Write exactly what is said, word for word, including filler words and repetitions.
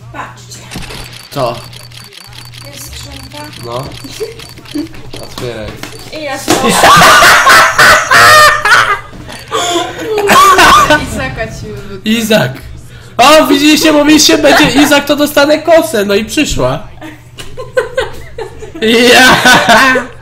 Patrzcie. Co? Jest skrzynka. No. Otwieraj. I ja znowu. Izaka ci użył. Izak. O, widzieliście, mówiliście, będzie Izak, to dostanę kosę. No i przyszła. Ja.